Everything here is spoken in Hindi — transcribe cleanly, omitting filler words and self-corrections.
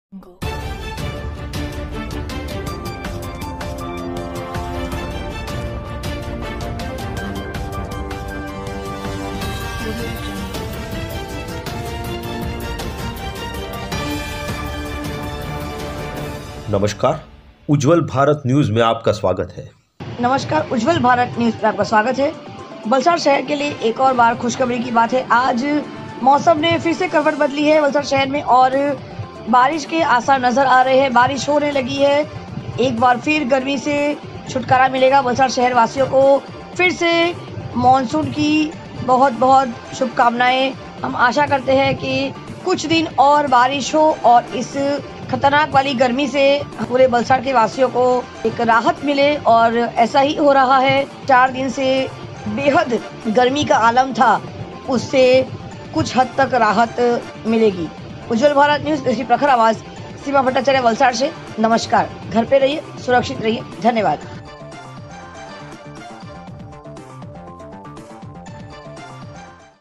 Go. नमस्कार, उज्जवल भारत न्यूज में आपका स्वागत है। नमस्कार, उज्जवल भारत न्यूज में आपका स्वागत है। वलसाड़ शहर के लिए एक और बार खुशखबरी की बात है। आज मौसम ने फिर से करवट बदली है वलसाड़ शहर में और बारिश के आसार नजर आ रहे हैं। बारिश होने लगी है। एक बार फिर गर्मी से छुटकारा मिलेगा वलसाड़ शहर वासियों को। फिर से मॉनसून की बहुत बहुत शुभकामनाएं। हम आशा करते हैं कि कुछ दिन और बारिश हो और इस खतरनाक वाली गर्मी से पूरे वलसाड़ के वासियों को एक राहत मिले, और ऐसा ही हो रहा है। 4 दिन से बेहद गर्मी का आलम था, उससे कुछ हद तक राहत मिलेगी। उज्जवल भारत न्यूज की प्रखर आवाज सीमा भट्टाचार्य वलसाड़ से। नमस्कार। घर पे रहिए, सुरक्षित रहिए। धन्यवाद।